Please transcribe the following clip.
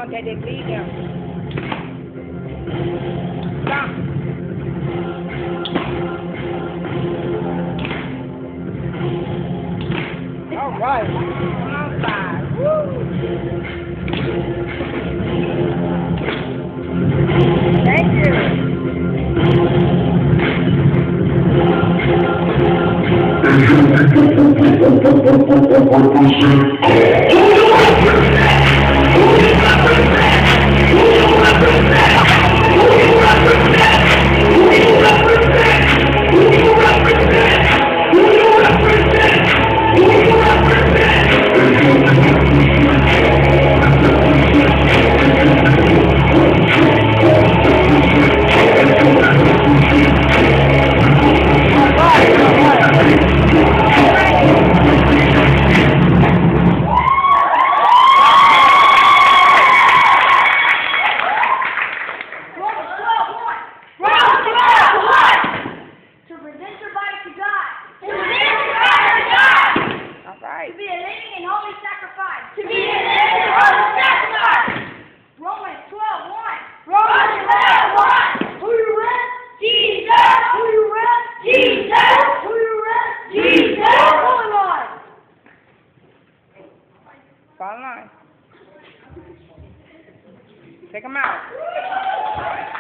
that they lead them. Stop. All right. Come on, five. Woo. Thank you. To be a living and holy sacrifice. To be a living and holy sacrifice. Romans 12:1. Romans 12:1. Who you with? Jesus. Who you with? Jesus. Who you with? Jesus. Fall in line. Fall in line. Take them out.